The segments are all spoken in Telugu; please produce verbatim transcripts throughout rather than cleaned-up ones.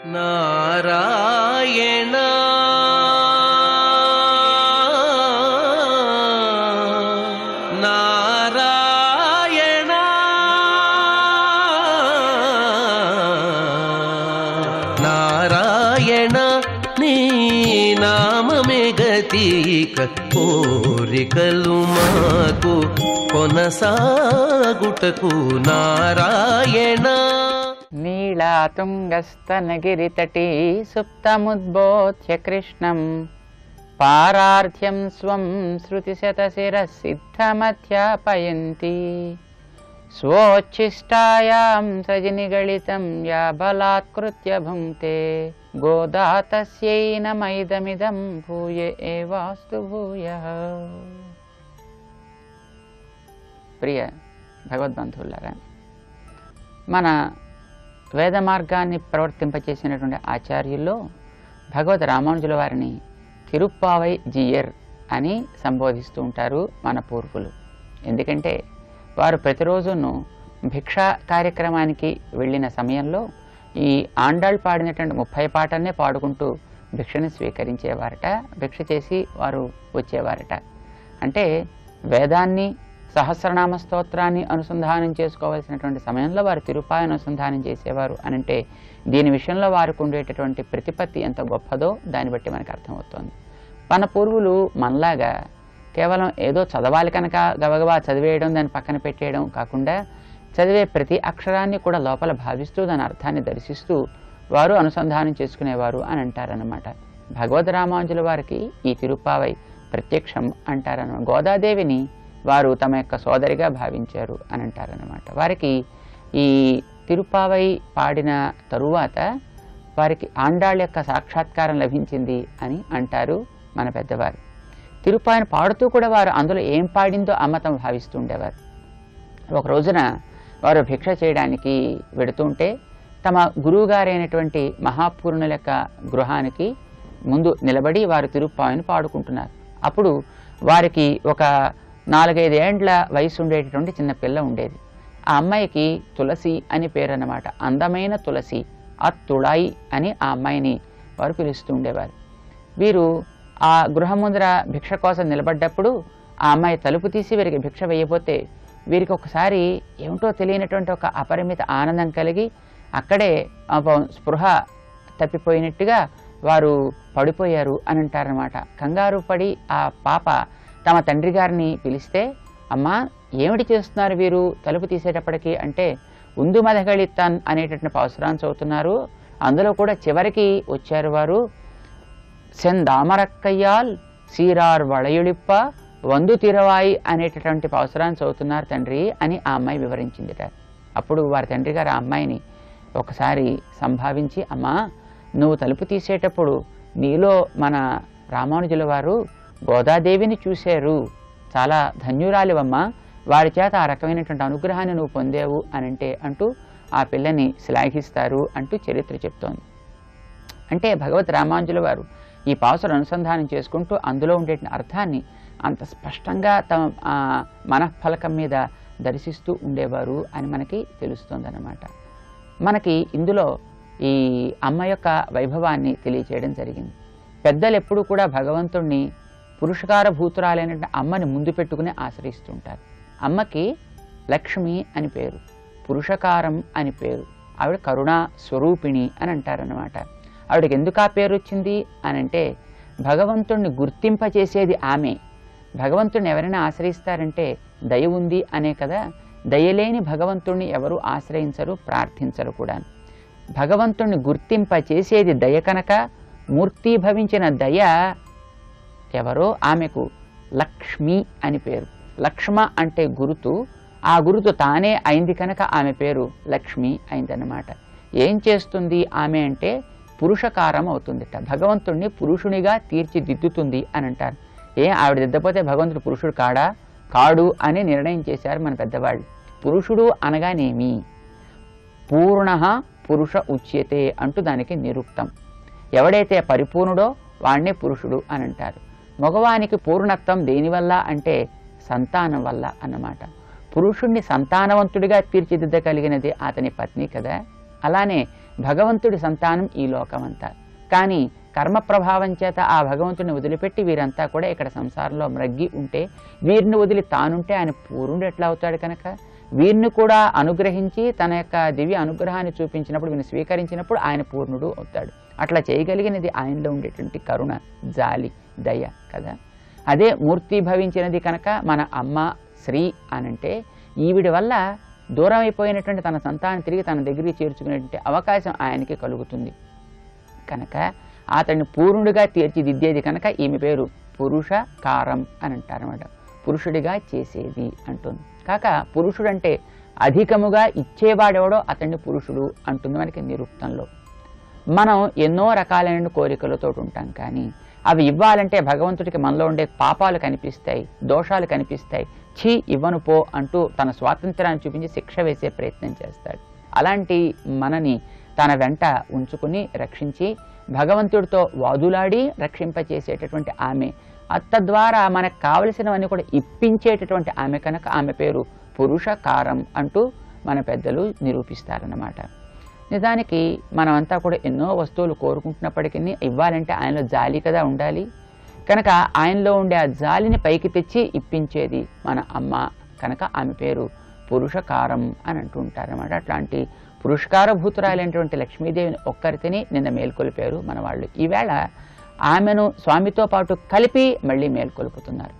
నారాయణ నారాయణ నారాయణ నీ నామమే గతిక కోరికలు మాకు కొనసాగుటకు నారాయణ. నీళాతుంగస్తనగిరితటీ సుప్తముద్బోధ్య కృష్ణం పారార్థ్యం స్వం శృతిశతశిరసిద్ధమధ్యాపయంతి స్వోచ్ఛిష్టాయాం సజనిగళితం యా బలాత్కృత్య భుంక్తే గోదా తస్యై నమైదమిదం భూయ ఏవాస్తు భూయః. ప్రియ భగవద్బంధువులారా, మన వేద మార్గాన్ని ప్రవర్తింపచేసినటువంటి ఆచార్యుల్లో భగవద్ రామానుజుల వారిని తిరుప్పావై జీయర్ అని సంబోధిస్తూ ఉంటారు మన పూర్వులు. ఎందుకంటే వారు ప్రతిరోజును భిక్షా కార్యక్రమానికి వెళ్ళిన సమయంలో ఈ ఆండాళ్ పాడినటువంటి ముప్పై పాటల్నే పాడుకుంటూ భిక్షను స్వీకరించేవారట, భిక్ష చేసి వారు వచ్చేవారట. అంటే వేదాన్ని సహస్రనామ స్తోత్రాన్ని అనుసంధానం చేసుకోవాల్సినటువంటి సమయంలో వారు తిరుప్పావై అనుసంధానం చేసేవారు అని అంటే దీని విషయంలో వారికి ఉండేటటువంటి ప్రతిపత్తి ఎంత గొప్పదో దాన్ని బట్టి మనకు అర్థమవుతోంది. మన పూర్వులు మనలాగా కేవలం ఏదో చదవాలి కనుక గబగబా చదివేయడం, దాన్ని పక్కన పెట్టేయడం కాకుండా చదివే ప్రతి అక్షరాన్ని కూడా లోపల భావిస్తూ దాని అర్థాన్ని దర్శిస్తూ వారు అనుసంధానం చేసుకునేవారు అని అంటారన్నమాట. భగవద్ రామానుజుల వారికి ఈ తిరుప్పావై ప్రత్యక్షం అంటారన్నమాట. గోదాదేవిని వారు తమ యొక్క సోదరిగా భావించారు అని అంటారన్నమాట. వారికి ఈ తిరుప్పావై పాడిన తరువాత వారికి ఆండాళ్ యొక్క సాక్షాత్కారం లభించింది అని అంటారు మన పెద్దవారు. తిరుప్పావైని పాడుతూ కూడా వారు అందులో ఏం పాడిందో అమ్మతం భావిస్తూ ఉండేవారు. ఒక రోజున వారు భిక్ష చేయడానికి వెడుతుంటే తమ గురువుగారైనటువంటి మహాపూర్ణుల యొక్క గృహానికి ముందు నిలబడి వారు తిరుప్పావైని పాడుకుంటున్నారు. అప్పుడు వారికి ఒక నాలుగైదు ఏండ్ల వయసు ఉండేటటువంటి చిన్న పిల్ల ఉండేది. ఆ అమ్మాయికి తులసి అని పేరు అన్నమాట. అందమైన తులసి, ఆ తుళాయి అని ఆ అమ్మాయిని వారు పిలుస్తూ ఉండేవారు. వీరు ఆ గృహం ముందర భిక్ష కోసం నిలబడ్డప్పుడు ఆ అమ్మాయి తలుపు తీసి వీరికి భిక్ష వేయబోతే వీరికి ఒకసారి ఏమిటో తెలియనటువంటి ఒక అపరిమిత ఆనందం కలిగి అక్కడే స్పృహ తప్పిపోయినట్టుగా వారు పడిపోయారు అని అంటారనమాట. కంగారు పడి ఆ పాప తమ తండ్రి గారిని పిలిస్తే, అమ్మా ఏమిటి చేస్తున్నారు వీరు తలుపు తీసేటప్పటికి అంటే, ఉందు మదగళిత్తాన్ అనేటటువంటి పాసురాన్ని చదువుతున్నారు, అందులో కూడా చివరికి వచ్చారు వారు, సెందామరక్కయ్యాల్ సీరార్ వళయుళిప్ప వందు తిరవాయి అనేటటువంటి పాసురాన్ని చదువుతున్నారు తండ్రి అని ఆ అమ్మాయి వివరించిందిట. అప్పుడు వారి తండ్రి గారు ఆ అమ్మాయిని ఒకసారి సంభావించి, అమ్మా నువ్వు తలుపు తీసేటప్పుడు నీలో మన రామానుజుల వారు గోదాదేవిని చూశారు, చాలా ధన్యురాలివమ్మా, వారి చేత ఆ రకమైనటువంటి అనుగ్రహాన్ని నువ్వు పొందేవు అని అంటే అంటూ ఆ పిల్లని శ్లాఘిస్తారు అంటూ చరిత్ర చెప్తోంది. అంటే భగవద్ రామానుజుల వారు ఈ పాసుర అనుసంధానం చేసుకుంటూ అందులో ఉండే అర్థాన్ని అంత స్పష్టంగా తమ మనఃఫలకం మీద దర్శిస్తూ ఉండేవారు అని మనకి తెలుస్తోందన్నమాట. మనకి ఇందులో ఈ అమ్మ యొక్క వైభవాన్ని తెలియచేయడం జరిగింది. పెద్దలు ఎప్పుడూ కూడా భగవంతుణ్ణి పురుషకార భూతురాలైన అమ్మని ముందు పెట్టుకుని ఆశ్రయిస్తుంటారు. అమ్మకి లక్ష్మి అని పేరు, పురుషకారం అని పేరు, ఆవిడ కరుణా స్వరూపిణి అని అంటారన్నమాట. ఆవిడకి ఎందుకు ఆ పేరు వచ్చింది అని అంటే భగవంతుణ్ణి గుర్తింపచేసేది ఆమె. భగవంతుణ్ణి ఎవరైనా ఆశ్రయిస్తారంటే దయ ఉంది అనే కదా. దయలేని భగవంతుణ్ణి ఎవరు ఆశ్రయించరు, ప్రార్థించరు కూడా. భగవంతుణ్ణి గుర్తింపచేసేది దయ కనుక మూర్తీభవించిన దయ ఎవరో ఆమెకు లక్ష్మి అని పేరు. లక్ష్మ అంటే గురుతు, ఆ గురుతు తానే అయింది కనుక ఆమె పేరు లక్ష్మి అయిందన్నమాట. ఏం చేస్తుంది ఆమె అంటే పురుషకారం అవుతుందిట. భగవంతుణ్ణి పురుషునిగా తీర్చిదిద్దుతుంది అని అంటారు. ఏ ఆవిడ దిద్దపోతే భగవంతుడు పురుషుడు కాడా? కాడు అని నిర్ణయం చేశారు మన పెద్దవాళ్ళు. పురుషుడు అనగానేమి? పూర్ణ పురుష ఉచ్యతే అంటూ దానికి నిరుక్తం. ఎవడైతే పరిపూర్ణుడో వాణ్ణే పురుషుడు అని అంటారు. మగవానికి పూర్ణత్వం దేనివల్ల అంటే సంతానం వల్ల అన్నమాట. పురుషుణ్ణి సంతానవంతుడిగా తీర్చిదిద్దగలిగినది అతని పత్ని కదా. అలానే భగవంతుడి సంతానం ఈ లోకమంతా. కానీ కర్మ ప్రభావం చేత ఆ భగవంతుడిని వదిలిపెట్టి వీరంతా కూడా ఇక్కడ సంసారంలో మ్రగ్గి ఉంటే, వీరిని వదిలి తానుంటే ఆయన పూర్ణుడు ఎట్లా అవుతాడు కనుక వీరిని కూడా అనుగ్రహించి తన యొక్క దివ్య అనుగ్రహాన్ని చూపించినప్పుడు, వీరిని స్వీకరించినప్పుడు ఆయన పూర్ణుడు అవుతాడు. అట్లా చేయగలిగినది ఆయనలో ఉండేటువంటి కరుణ, జాలి, దయ కదా. అదే మూర్తి భవించినది కనుక మన అమ్మ శ్రీ అనంటే ఈవిడి వల్ల దూరం అయిపోయినటువంటి తన సంతానం తిరిగి తన దగ్గరికి చేర్చుకునేటువంటి అవకాశం ఆయనకి కలుగుతుంది కనుక అతన్ని పూర్ణుడిగా తీర్చిదిద్దేది కనుక ఈమె పేరు పురుష కారం అని అంటారన్నమాట. పురుషుడిగా చేసేది అంటుంది. కాక పురుషుడంటే అధికముగా ఇచ్చేవాడెవడో అతన్ని పురుషుడు అంటుంది మనకి నిరుక్తంలో. మనం ఎన్నో రకాలైన కోరికలతో ఉంటాం, కానీ అవి ఇవ్వాలంటే భగవంతుడికి మనలో ఉండే పాపాలు కనిపిస్తాయి, దోషాలు కనిపిస్తాయి. ఛీ ఇవ్వను పో అంటూ తన స్వాతంత్రాన్ని చూపించి శిక్ష వేసే ప్రయత్నం చేస్తాడు. అలాంటి మనని తన వెంట ఉంచుకుని రక్షించి భగవంతుడితో వాదులాడి రక్షింపచేసేటటువంటి ఆమె, తద్వారా మనకు కావలసినవన్నీ కూడా ఇప్పించేటటువంటి ఆమె కనుక ఆమె పేరు పురుష కారం అంటూ మన పెద్దలు నిరూపిస్తారన్నమాట. నిజానికి మనమంతా కూడా ఎన్నో వస్తువులు కోరుకుంటున్నప్పటికీ ఇవ్వాలంటే ఆయనలో జాలి కదా ఉండాలి కనుక ఆయనలో ఉండే ఆ జాలిని పైకి తెచ్చి ఇప్పించేది మన అమ్మ కనుక ఆమె పేరు పురుషకారం అని అంటూ ఉంటారన్నమాట. అట్లాంటి పురుషకారభూతురాలైనటువంటి లక్ష్మీదేవిని ఒక్కరితిని నిన్న మేల్కొల్పారు మన వాళ్ళు. ఈవేళ ఆమెను స్వామితో పాటు కలిపి మళ్ళీ మేల్కొల్పుతున్నారు.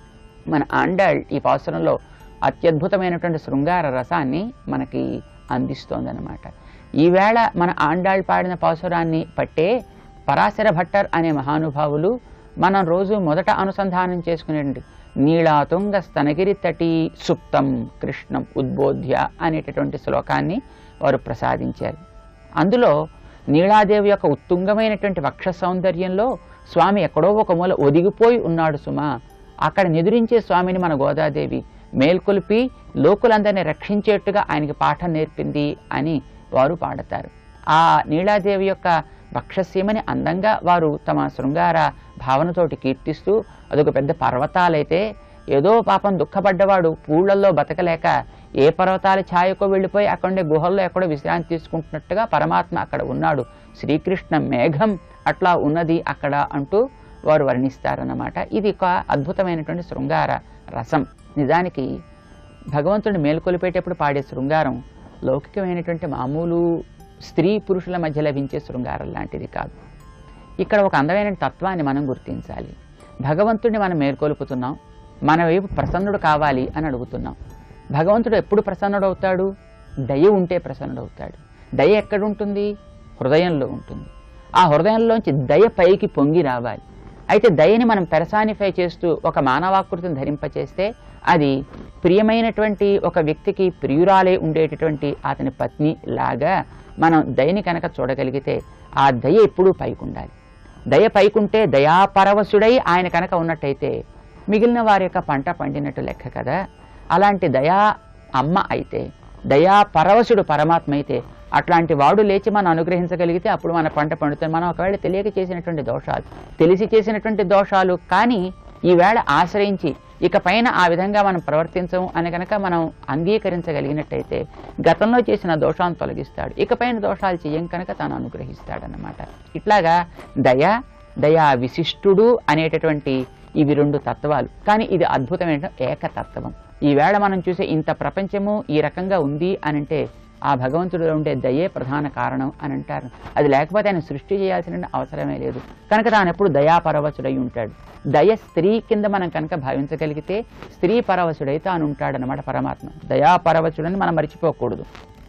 మన ఆండాళ్ ఈ పాసురంలో అత్యద్భుతమైనటువంటి శృంగార రసాన్ని మనకి అందిస్తోందన్నమాట. ఈవేళ మన ఆండాళ్ పాడిన పాసురాన్ని పట్టే పరాశర భట్టర్ అనే మహానుభావులు మనం రోజు మొదట అనుసంధానం చేసుకునేటువంటి నీళాతుంగ స్తనగిరి తటి సుప్తం కృష్ణం ఉద్బోధ్య అనేటటువంటి శ్లోకాన్ని వారు ప్రసాదించారు. అందులో నీళాదేవి యొక్క ఉత్తుంగమైనటువంటి వక్ష సౌందర్యంలో స్వామి ఎక్కడో ఒక మూల ఒదిగిపోయి ఉన్నాడు సుమా, అక్కడ నిదురించే స్వామిని మన గోదాదేవి మేల్కొల్పి లోకులందరినీ రక్షించేట్టుగా ఆయనకి పాఠం నేర్పింది అని వారు పాడతారు. ఆ నీళాదేవి యొక్క వక్షసీమని అందంగా వారు తమ శృంగార భావనతోటి కీర్తిస్తూ, అదొక పెద్ద పర్వతాలైతే ఏదో పాపం దుఃఖపడ్డవాడు పూళ్లల్లో బతకలేక ఏ పర్వతాల ఛాయకో వెళ్ళిపోయి అక్కడే గుహల్లో ఎక్కడో విశ్రాంతి తీసుకుంటున్నట్టుగా పరమాత్మ అక్కడ ఉన్నాడు, శ్రీకృష్ణ మేఘం అట్లా ఉన్నది అక్కడ అంటూ వారు వర్ణిస్తారన్నమాట. ఇది ఒక అద్భుతమైనటువంటి శృంగార రసం. నిజానికి భగవంతుడిని మేల్కొలిపేటప్పుడు పాడే శృంగారం లౌకికమైనటువంటి మామూలు స్త్రీ పురుషుల మధ్య లభించే శృంగారం లాంటిది కాదు. ఇక్కడ ఒక అందమైన తత్వాన్ని మనం గుర్తించాలి. భగవంతుడిని మనం మేల్కొల్పుతున్నాం, మన వైపు ప్రసన్నుడు కావాలి అని అడుగుతున్నాం. భగవంతుడు ఎప్పుడు ప్రసన్నుడు అవుతాడు? దయ ఉంటే ప్రసన్నుడు అవుతాడు. దయ ఎక్కడుంటుంది? హృదయంలో ఉంటుంది. ఆ హృదయంలోంచి దయ పైకి పొంగి రావాలి. అయితే దయని మనం పెర్సానిఫై చేస్తూ ఒక మానవాకృతిని ధరింపచేస్తే అది ప్రియమైనటువంటి ఒక వ్యక్తికి ప్రియురాలే ఉండేటటువంటి అతని పత్ని లాగా మనం దయని కనుక చూడగలిగితే ఆ దయ ఎప్పుడూ పైకి ఉండాలి. దయ పైకుంటే దయాపరవశుడై ఆయన కనుక ఉన్నట్టయితే మిగిలిన వారి యొక్క పంట పండినట్టు లెక్క కదా. అలాంటి దయా అమ్మ అయితే, దయాపరవశుడు పరమాత్మ అయితే అట్లాంటి వాడు లేచి మనం అనుగ్రహించగలిగితే అప్పుడు మన పంట పండుతుంది. మనం ఒకవేళ తెలియక చేసినటువంటి దోషాలు, తెలిసి చేసినటువంటి దోషాలు కానీ ఈవేళ ఆశ్రయించి ఇక పైన ఆ విధంగా మనం ప్రవర్తించము అని కనుక మనం అంగీకరించగలిగినట్టయితే గతంలో చేసిన దోషాలను తొలగిస్తాడు, ఇక పైన దోషాలు చేయం కనుక తాను అనుగ్రహిస్తాడనమాట. ఇట్లాగా దయ, దయా విశిష్టుడు అనేటటువంటి ఇవి రెండు తత్వాలు. కానీ ఇది అద్భుతమైన ఏకతత్వం. ఈవేళ మనం చూసే ఇంత ప్రపంచము ఈ రకంగా ఉంది అనంటే ఆ భగవంతుడిలో ఉండే దయే ప్రధాన కారణం అని అంటారు. అది లేకపోతే ఆయన సృష్టి చేయాల్సిన అవసరమే లేదు కనుక తాను ఎప్పుడు దయాపరవశుడై ఉంటాడు. దయ స్త్రీ కింద మనం కనుక భావించగలిగితే స్త్రీ పరవశుడై తాను ఉంటాడనమాట పరమాత్మ. దయాపరవశుడని మనం మర్చిపోకూడదు.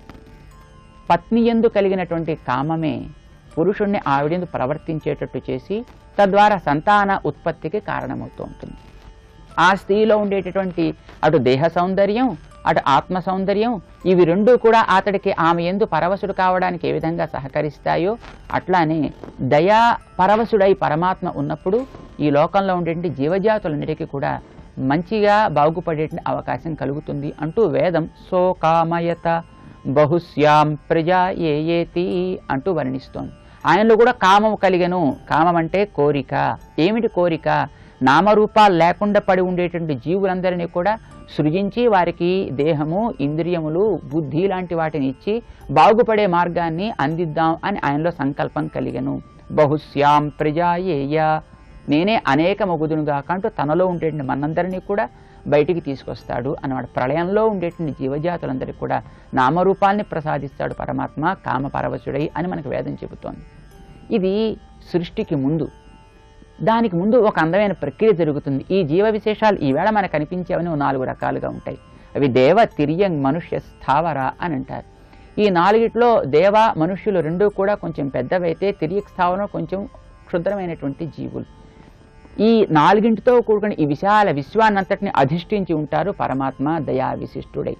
పత్ని యందు కలిగినటువంటి కామమే పురుషుణ్ణి ఆవిడందు ప్రవర్తించేటట్టు చేసి తద్వారా సంతాన ఉత్పత్తికి కారణమవుతూ ఉంటుంది. ఆ స్త్రీలో ఉండేటటువంటి అటు దేహ సౌందర్యం, అటు ఆత్మ సౌందర్యం, ఇవి రెండూ కూడా అతడికి ఆమె యందు పరవశుడు కావడానికి ఏ విధంగా సహకరిస్తాయో అట్లానే దయా పరవశుడై పరమాత్మ ఉన్నప్పుడు ఈ లోకంలో ఉండేటువంటి జీవజాతులన్నిటికీ కూడా మంచిగా బాగుపడేటువంటి అవకాశం కలుగుతుంది అంటూ వేదం సోకామయత బహుశ్యాం ప్రజా ఏ ఏతి అంటూ వర్ణిస్తోంది. ఆయనలో కూడా కామం కలిగెను. కామం అంటే కోరిక. ఏమిటి కోరిక? నామరూపాలు లేకుండా పడి ఉండేటువంటి జీవులందరినీ కూడా సృజించి వారికి దేహము, ఇంద్రియములు, బుద్ధి లాంటి వాటిని ఇచ్చి బాగుపడే మార్గాన్ని అందిద్దాం అని ఆయనలో సంకల్పం కలిగను. బహుశ్యాం ప్రజాయేయ, నేనే అనేక మగుదునుగా కంటూ తనలో ఉండేటువంటి మనందరినీ కూడా బయటికి తీసుకొస్తాడు అన్నమాట. ప్రళయంలో ఉండేటువంటి జీవజాతులందరికీ కూడా నామరూపాల్ని ప్రసాదిస్తాడు పరమాత్మ కామపరవశుడై అని మనకు వేదం చెబుతోంది. ఇది సృష్టికి ముందు. దానికి ముందు ఒక అందమైన ప్రక్రియ జరుగుతుంది. ఈ జీవ విశేషాలు ఈవేళ మనకు కనిపించేవని నాలుగు రకాలుగా ఉంటాయి. అవి దేవ, తిర్యంగ్, మనుష్య, స్థావర అని అంటారు. ఈ నాలుగిట్లో దేవ, మనుష్యులు రెండూ కూడా కొంచెం పెద్దవైతే తిర్యక్, స్థావరం కొంచెం క్షుద్రమైనటువంటి జీవులు. ఈ నాలుగింటితో కూడుకుని ఈ విశాల విశ్వాన్నంతటిని అధిష్ఠించి ఉంటారు పరమాత్మ దయా విశిష్టుడై.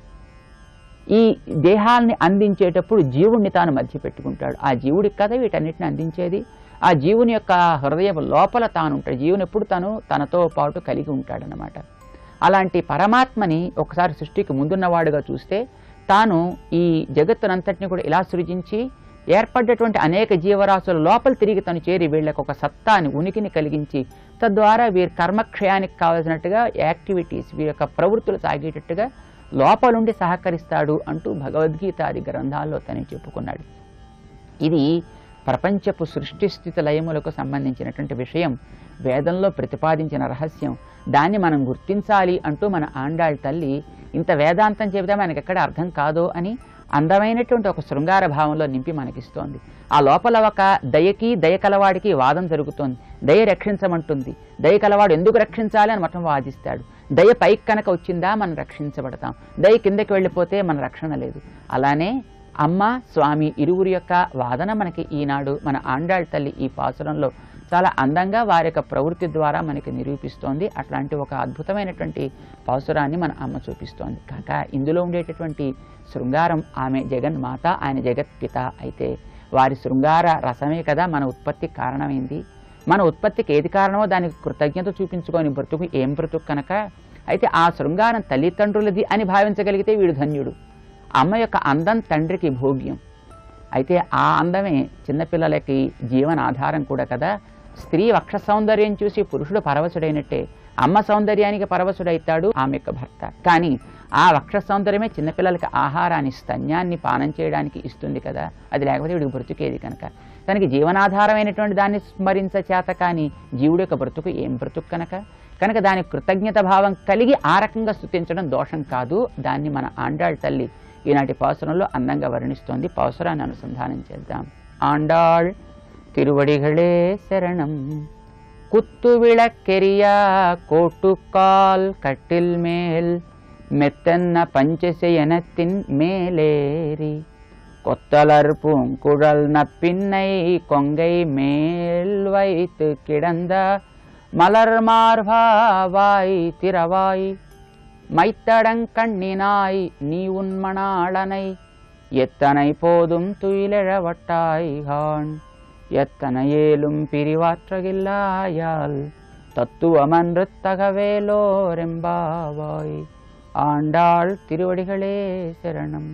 ఈ దేహాల్ని అందించేటప్పుడు జీవుణ్ణి తాను మధ్య పెట్టుకుంటాడు. ఆ జీవుడికి కదా వీటన్నిటిని అందించేది. ఆ జీవుని యొక్క హృదయం లోపల తాను ఉంటాడు. జీవుని ఎప్పుడు తను తనతో పాటు కలిగి ఉంటాడనమాట. అలాంటి పరమాత్మని ఒకసారి సృష్టికి ముందున్నవాడుగా చూస్తే తాను ఈ జగత్తునంతటిని కూడా ఇలా సృజించి ఏర్పడ్డటువంటి అనేక జీవరాశుల లోపల తిరిగి తను చేరి వీళ్ళకు ఒక సత్తాని, ఉనికిని కలిగించి తద్వారా వీరి కర్మక్షయానికి కావాల్సినట్టుగా యాక్టివిటీస్, వీరి యొక్క ప్రవృత్తులు సాగేటట్టుగా లోపలుండి సహకరిస్తాడు అంటూ భగవద్గీతాది గ్రంథాల్లో తను చెప్పుకున్నాడు. ఇది ప్రపంచపు సృష్టి స్థితి లయములకు సంబంధించినటువంటి విషయం, వేదంలో ప్రతిపాదించిన రహస్యం. దాన్ని మనం గుర్తించాలి అంటూ మన ఆండాళ్ తల్లి ఇంత వేదాంతం చెబితే మనకి ఎక్కడ అర్థం కాదో అని అందమైనటువంటి ఒక శృంగార భావంలో నింపి మనకిస్తోంది. ఆ లోపల ఒక దయకి, దయ కలవాడికి వాదం జరుగుతోంది. దయ రక్షించమంటుంది. దయ కలవాడు ఎందుకు రక్షించాలి అని మొత్తం వాదిస్తాడు. దయ పైకి కనుక వచ్చిందా మనం రక్షించబడతాం, దయ కిందకి వెళ్ళిపోతే మన రక్షణ లేదు. అలానే అమ్మ, స్వామి ఇరువురి యొక్క వాదన మనకి ఈనాడు మన ఆండాళ్ తల్లి ఈ పాసురంలో చాలా అందంగా వారి యొక్క ప్రవృత్తి ద్వారా మనకి నిరూపిస్తోంది. అట్లాంటి ఒక అద్భుతమైనటువంటి పాసురాన్ని మన అమ్మ చూపిస్తోంది. కాక ఇందులో ఉండేటటువంటి శృంగారం, ఆమె జగన్మాత, ఆయన జగత్పిత అయితే వారి శృంగార రసమే కదా మన ఉత్పత్తికి కారణమైంది. మన ఉత్పత్తికి ఏది కారణమో దానికి కృతజ్ఞత చూపించుకొని బ్రతుకు ఏం బ్రతుకు కనుక అయితే ఆ శృంగారం తల్లిదండ్రులది అని భావించగలిగితే వీడు ధన్యుడు. అమ్మ యొక్క అందం తండ్రికి భోగ్యం అయితే ఆ అందమే చిన్నపిల్లలకి జీవనాధారం కూడా కదా. స్త్రీ వక్ష సౌందర్యం చూసి పురుషుడు పరవశుడైనట్టే అమ్మ సౌందర్యానికి పరవశుడైతాడు ఆమె యొక్క భర్త. కానీ ఆ వక్ష సౌందర్యమే చిన్నపిల్లలకి ఆహారాన్ని, స్తన్యాన్ని పానం చేయడానికి ఇస్తుంది కదా. అది లేకపోతే వీడికి బ్రతుకేది కనుక తనకి జీవనాధారమైనటువంటి దాన్ని స్మరించ చేత కానీ జీవుడి యొక్క బ్రతుకు ఏం బ్రతుకు కనుక కనుక దానికి కృతజ్ఞత భావం కలిగి ఆ రకంగా స్తుతించడం దోషం కాదు. దాన్ని మన ఆండాళ్ తల్లి ఈనాటి పాసురంలో అందంగా వర్ణిస్తోంది. పాసురాన్ని అనుసంధానం చేద్దాం. ఆండాళ్ తిరువడిగళే శరణం. కుత్తు విళక్కెరియా కోటుకాల్ కట్టిల్ మేల్ மெத்தன்ன பஞ்சசெயனத்தின் மேலேறி கொத்தலர் பூங்குழல் நப்பின்னை கொங்கை மேல் வைத்து கிடந்த மலர் மார்பாவாய் திரவாய் மைத்தடங்கண்ணினாய் நீ உன்மணாளனை எத்தனை போதும் துயிலெழவட்டாய் கான் எத்தனை ஏலும் பிரிவாற்றகில்லாயால் தத்துவமன்றுத்தகவேலோரெம்பாவாய். ఆండాళ్ తిరువడిగళే శరణం.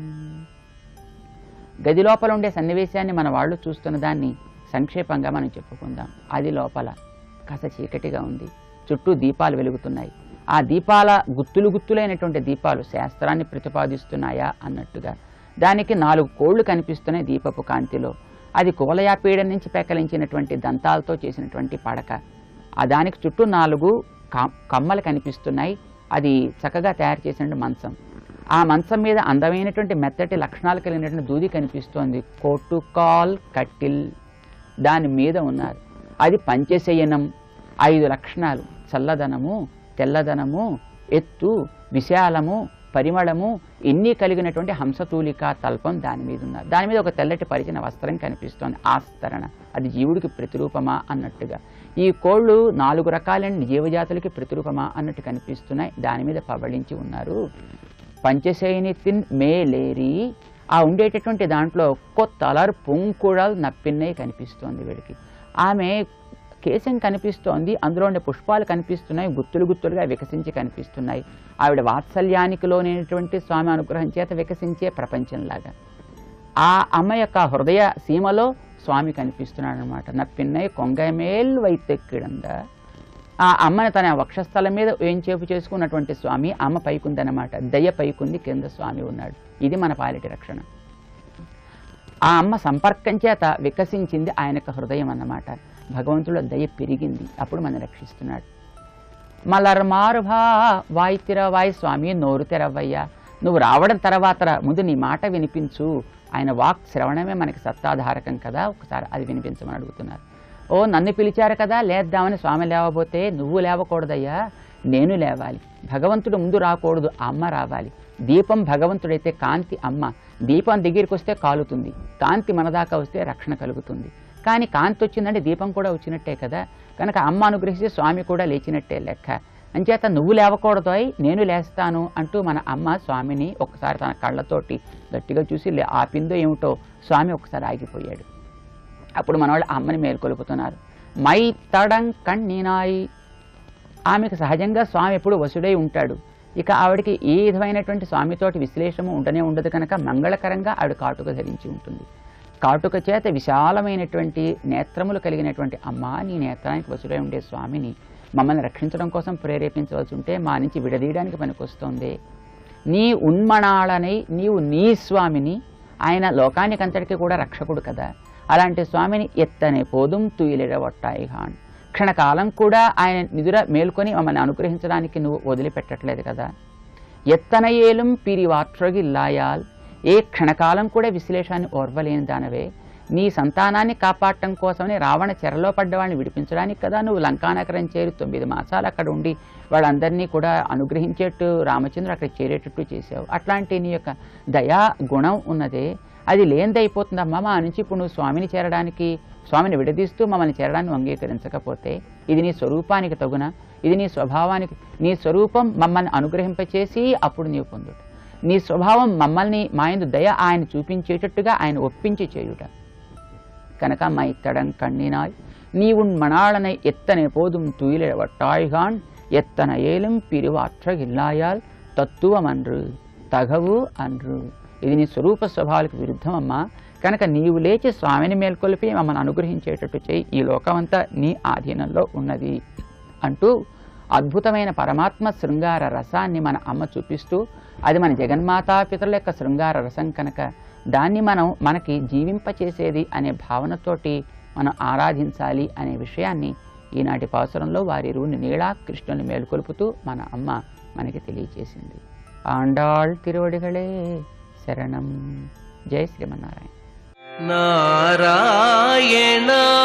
గది లోపల ఉండే సన్నివేశాన్ని మన వాళ్ళు చూస్తున్న దాన్ని సంక్షేపంగా మనం చెప్పుకుందాం. అది లోపల కాస్త చీకటిగా ఉంది. చుట్టూ దీపాలు వెలుగుతున్నాయి. ఆ దీపాల గుత్తులు గుత్తులైనటువంటి దీపాలు శాస్త్రాన్ని ప్రతిపాదిస్తున్నాయా అన్నట్టుగా దానికి నాలుగు కోళ్లు కనిపిస్తున్నాయి దీపపు కాంతిలో. అది కువలయాపీడ నుంచి పెకలించినటువంటి దంతాలతో చేసినటువంటి పడక. ఆ దానికి చుట్టూ నాలుగు కమ్మలు కనిపిస్తున్నాయి. అది చక్కగా తయారు చేసిన మంచం. ఆ మంచం మీద అందమైనటువంటి మెత్తటి లక్షణాలు కలిగినటువంటి దూది కనిపిస్తోంది. కోటుకాల్ కట్టిల్ దాని మీద ఉన్నారు. అది పంచశయనం. ఐదు లక్షణాలు: చల్లదనము, తెల్లదనము, ఎత్తు, విశాలము, పరిమళము ఇన్ని కలిగినటువంటి హంసతూలికా తల్పం దాని మీద ఉన్నారు. దాని మీద ఒక తెల్లటి పరిచిన వస్త్రం కనిపిస్తోంది. ఆస్తరణ. అది జీవుడికి ప్రతిరూపమా అన్నట్టుగా. ఈ కోళ్ళు నాలుగు రకాలైన జీవజాతులకి ప్రతిరూపమా అన్నట్టు కనిపిస్తున్నాయి. దాని మీద పవళించి ఉన్నారు. పంచశయనితిన్ మేలేరి ఆ ఉండేటటువంటి దాంట్లో కొత్తలర్ పొంకుళల్ నప్పిన్నై కనిపిస్తోంది వీడికి. ఆమె కేశం కనిపిస్తోంది. అందులో ఉండే పుష్పాలు కనిపిస్తున్నాయి. గుత్తులు గుత్తులుగా వికసించి కనిపిస్తున్నాయి. ఆవిడ వాత్సల్యానికి లోనైనటువంటి స్వామి అనుగ్రహం చేత వికసించే ప్రపంచంలాగా ఆ అమ్మ యొక్క హృదయ సీమలో స్వామి కనిపిస్తున్నాడు అనమాట. నప్పిన్నై కొంగమేల్ వైతెక్కిడంద. ఆ అమ్మని తన వక్షస్థలం మీద వేంచేపు చేసుకున్నటువంటి స్వామి అమ్మ పైకుందనమాట. దయ పైకుంది, కింద స్వామి ఉన్నాడు. ఇది మన పాలిటి రక్షణ. ఆ అమ్మ సంపర్కం చేత వికసించింది ఆయనకు హృదయం అన్నమాట. భగవంతుడు దయ పెరిగింది, అప్పుడు మనం రక్షిస్తున్నాడు. మలర్ మారుభా వాయి తిరవాయి స్వామి, నోరు తెరవయ్యా, నువ్వు రావడం తర్వాత ముందు నీ మాట వినిపించు. ఆయన వాక్ శ్రవణమే మనకి సత్తాధారకం కదా, ఒకసారి అది వినిపించమని అడుగుతున్నారు. ఓ నన్ను పిలిచారు కదా లేద్దామని స్వామి లేవబోతే నువ్వు లేవకూడదయ్యా, నేను లేవాలి. భగవంతుడు ముందు రాకూడదు, అమ్మ రావాలి. దీపం భగవంతుడైతే కాంతి అమ్మ. దీపం దగ్గరికి వస్తే కాలుతుంది, కాంతి మన దాకా వస్తే రక్షణ కలుగుతుంది. కానీ కాంతి వచ్చిందంటే దీపం కూడా వచ్చినట్టే కదా. కనుక అమ్మ అనుగ్రహిస్తే స్వామి కూడా లేచినట్టే లెక్క. అంచేత నువ్వు లేవకూడదోయ్, నేను లేస్తాను అంటూ మన అమ్మ స్వామిని ఒకసారి తన కళ్ళతోటి గట్టిగా చూసి ఆపిందో ఏమిటో స్వామి ఒకసారి ఆగిపోయాడు. అప్పుడు మన వాళ్ళు అమ్మని మేల్కొలుపుతున్నారు. మై తడం కణ్ణినాయి, ఆమెకు సహజంగా స్వామి ఎప్పుడు వసుడై ఉంటాడు. ఇక ఆవిడికి ఏ విధమైనటువంటి స్వామితోటి విశ్లేషము ఉండనే ఉండదు కనుక మంగళకరంగా ఆవిడ కాటుక ధరించి ఉంటుంది. కాటుక చేత విశాలమైనటువంటి నేత్రములు కలిగినటువంటి అమ్మ, నీ నేత్రానికి వసుడై ఉండే స్వామిని మమ్మల్ని రక్షించడం కోసం ప్రేరేపించవలసి ఉంటే మా నుంచి విడదీయడానికి పనికొస్తుంది. నీ ఉన్మణాళనై నీవు నీ స్వామిని, ఆయన లోకానికంతటికీ కూడా రక్షకుడు కదా, అలాంటి స్వామిని ఎత్తనే పోదుం తుయిలిడ ఒట్టాయిహాన్, క్షణకాలం కూడా ఆయన నిదుర మేల్కొని మమ్మల్ని అనుగ్రహించడానికి నువ్వు వదిలిపెట్టట్లేదు కదా. ఎత్తన ఏలుం పిరివాట్రగిల్లాయాల్, ఏ క్షణకాలం కూడా విశ్లేషాన్ని ఓర్వలేని దానవే, నీ సంతానాన్ని కాపాడటం కోసమని రావణ చెరలో పడ్డ వాళ్ళని విడిపించడానికి కదా నువ్వు లంకానగరం చేరి తొమ్మిది మాసాలు అక్కడ ఉండి వాళ్ళందరినీ కూడా అనుగ్రహించేట్టు రామచంద్రుడు అక్కడ చేరేటట్టు చేసావు. అట్లాంటి నీ యొక్క దయా గుణం ఉన్నదే, అది లేనిదైపోతుందమ్మా. మా నుంచి ఇప్పుడు నువ్వు స్వామిని చేరడానికి, స్వామిని విడదీస్తూ మమ్మల్ని చేరడాన్ని అంగీకరించకపోతే ఇది నీ స్వరూపానికి తగున, ఇది నీ స్వభావానికి, నీ స్వరూపం మమ్మల్ని అనుగ్రహింపచేసి అప్పుడు నీవు పొందుట, నీ స్వభావం మమ్మల్ని మా యందు దయ ఆయన చూపించేటట్టుగా ఆయన ఒప్పించి చేయుట. కనుక మా ఇత్తడం కಣ್ணினாய் நீ உன் மணாளனை எத்தனை போதும் துயில வட்டாய்கான் எத்தனை ஏலும் பிரிவாற்ற இல்லாயால் తత్తువం అన్రు తగవు అన్రు. ఇది నీ స్వరూప స్వభావాలకు విరుద్ధమమ్మా. కనుక నీవు లేచి స్వామిని మేల్కొల్పి మమ్మల్ని అనుగ్రహించేటట్టు చేయి, ఈ లోకమంతా నీ ఆధీనంలో ఉన్నది అంటూ అద్భుతమైన పరమాత్మ శృంగార రసాన్ని మన అమ్మ చూపిస్తూ, అది మన జగన్మాతాపితరుల యొక్క శృంగార రసం కనుక దాన్ని మనం మనకి జీవింపచేసేది అనే భావనతోటి మనం ఆరాధించాలి అనే విషయాన్ని ఈనాటి పాసురంలో వారి రూని నీళా కృష్ణుని మేల్కొల్పుతూ మన అమ్మ మనకి తెలియచేసింది. ఆండాళ్ తిరువడిగళే శరణం. జై శ్రీమన్నారాయణ. నారాయణ